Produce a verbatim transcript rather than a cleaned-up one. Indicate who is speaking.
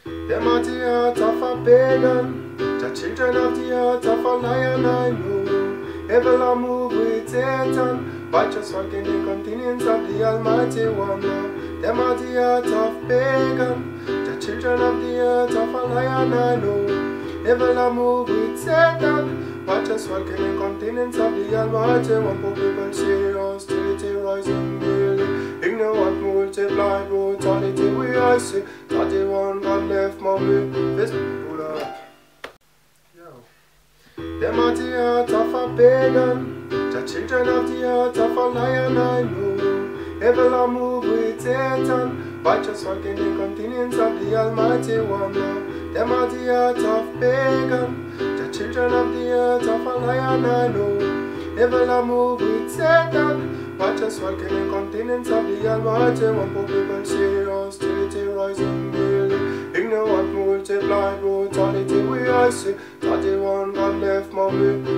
Speaker 1: Them are the heart of a pagan, the children of the heart of a lion, I know. Evil are move with Satan, but just walking in continents of the Almighty One. Them are the heart of pagan, the children of the heart of a lion, I know. Evil are move with Satan, but just walking in continents of the Almighty One. Poor people see hostility rising daily. Ignorant multiply brutality we I see. thirty-one God left my way. This people are. Yo. Them are the heart of a pagan, the children of the heart of a lion, I know. Evil are move with Satan, but just walking in continents of the Almighty One. Them are the heart of pagan, the children of the heart of a lion, I know. Evil are move with Satan, but just walking in continents of the Almighty One. Poor people see hostility rising daily. Ignorant multiply brutality we I see. thirty-one God left my way.